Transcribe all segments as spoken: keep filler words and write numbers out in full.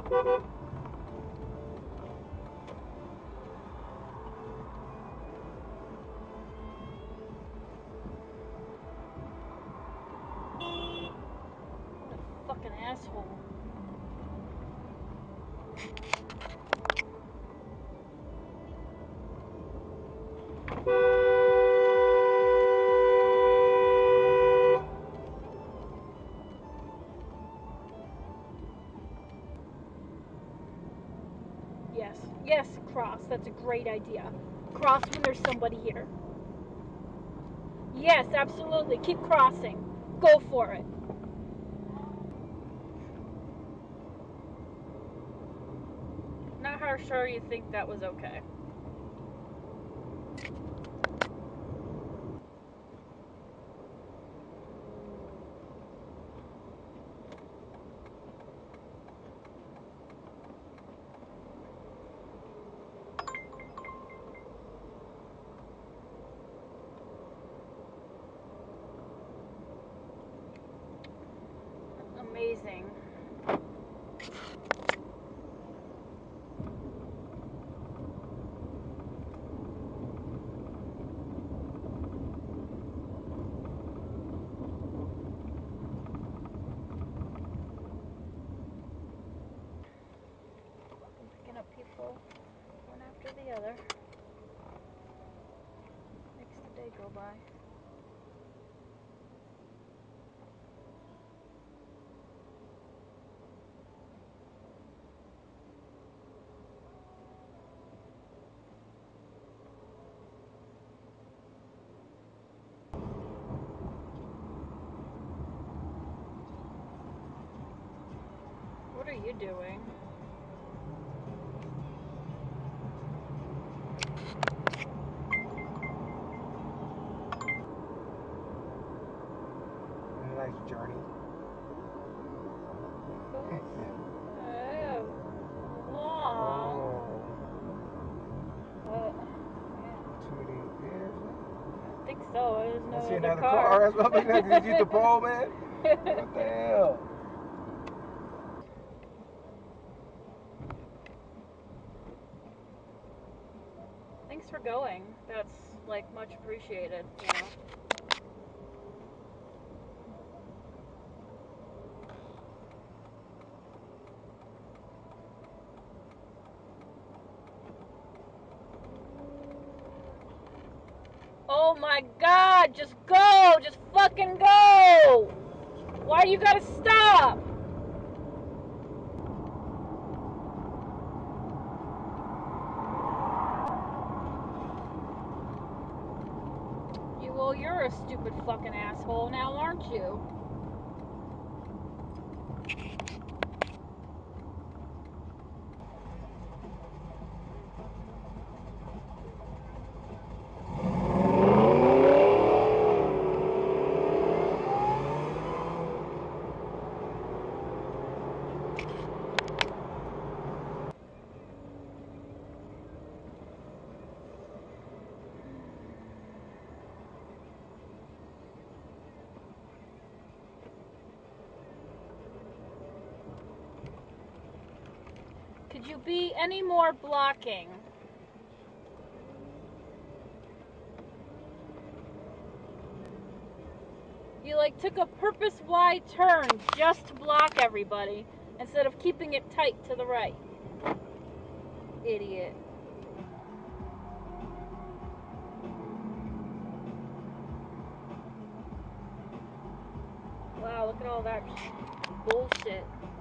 Fucking asshole. Yes, yes, cross. That's a great idea. Cross when there's somebody here. Yes, absolutely. Keep crossing. Go for it. Not how sure you think that was okay. Amazing. Picking up people one after the other. Makes the day go by. What are you doing? A nice journey. Oh. Wow. What? I think so. There's no I see other another car. car. That's what I'm thinking. Did you see the pole, man? What the hell? Thanks for going. That's like much appreciated. You know? Oh my God! Just go! Just fucking go! Why you gotta stop? You, well, you're a stupid fucking asshole now, aren't you? Could you be any more blocking? You like took a purpose wide turn just to block everybody instead of keeping it tight to the right. Idiot. Wow, look at all that bullshit.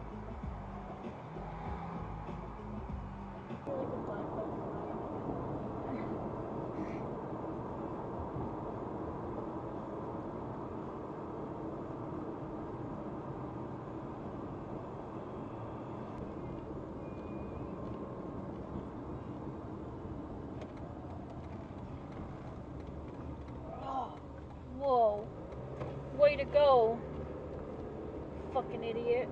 Whoa. Way to go. Fucking idiot.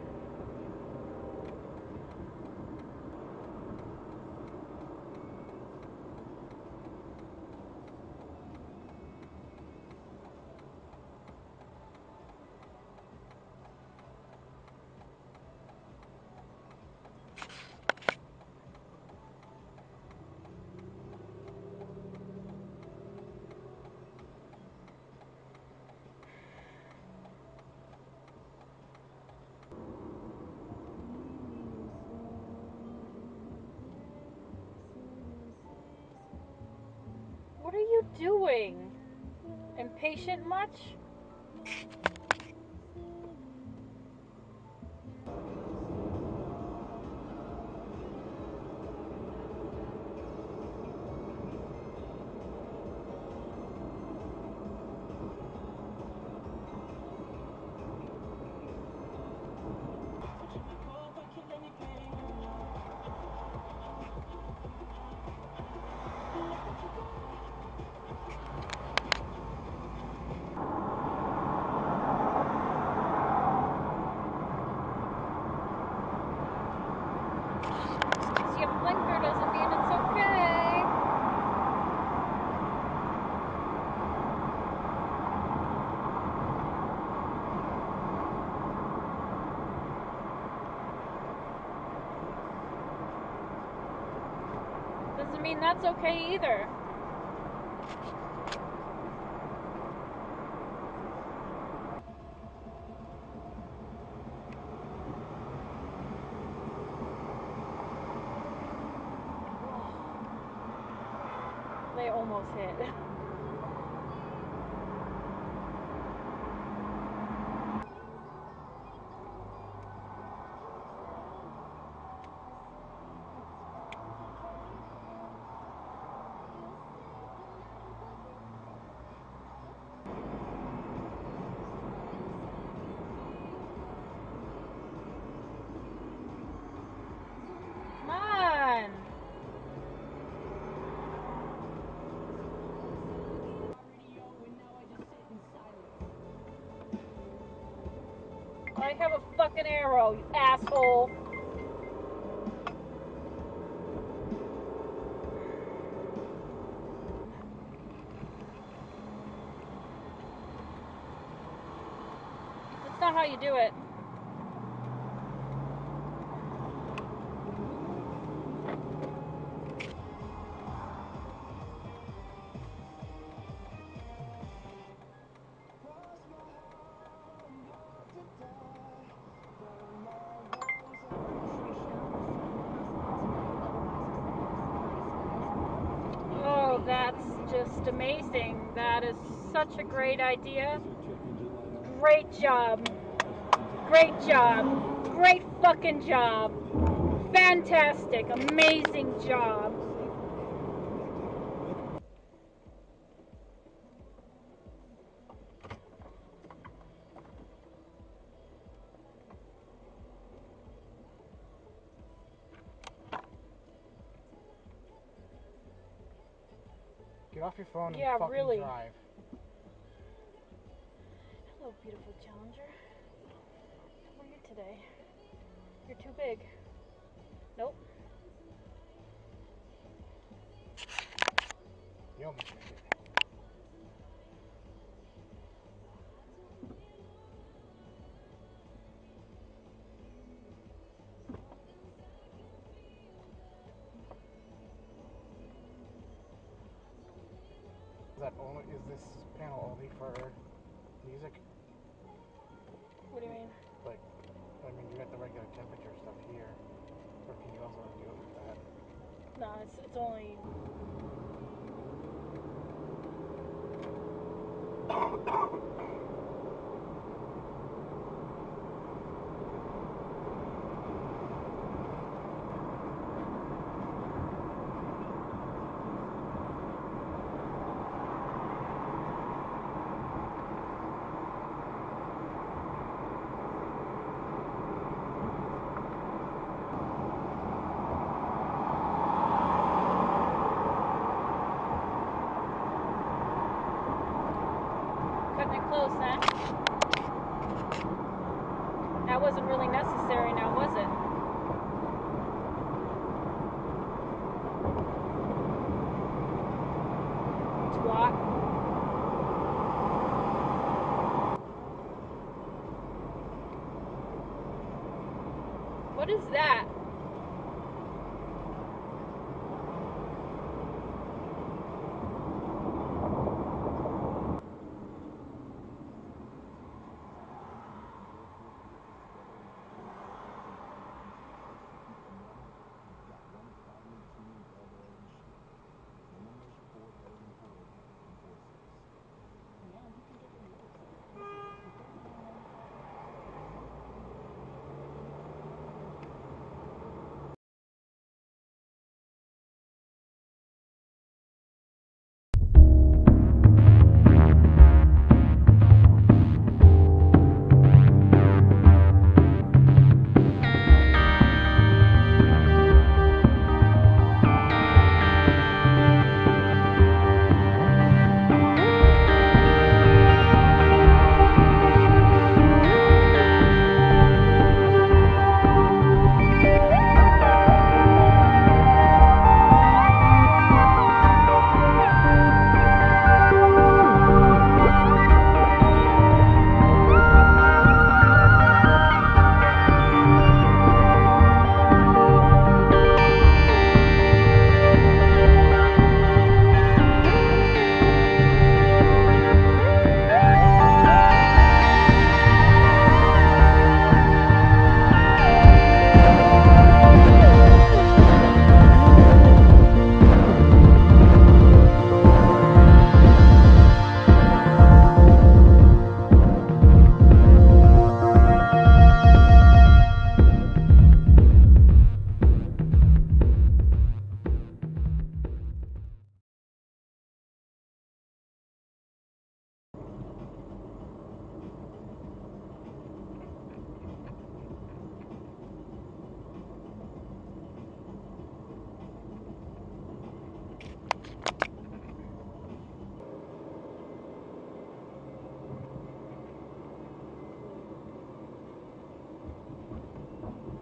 doing? Impatient much? Doesn't mean that's okay either. They almost hit. I have a fucking arrow, you asshole. That's not how you do it. That's just amazing. That is such a great idea. Great job. Great job. Great fucking job. Fantastic. Amazing job. Get off your phone and yeah, fucking really. drive. Hello, beautiful Challenger. How are you today? You're too big. Nope. You almost made it. Is that only, is this panel only for music? What do you mean? Like, I mean, you got the regular temperature stuff here, or can you also do it with that? No, it's, it's only... Cutting it close, huh? That wasn't really necessary now, was it? Twat. What is that?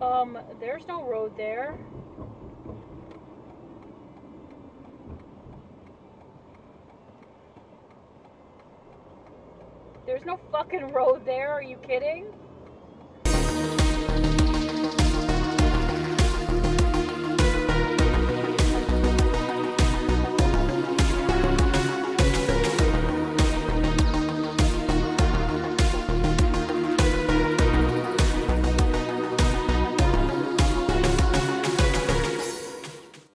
Um, there's no road there. There's no fucking road there, are you kidding?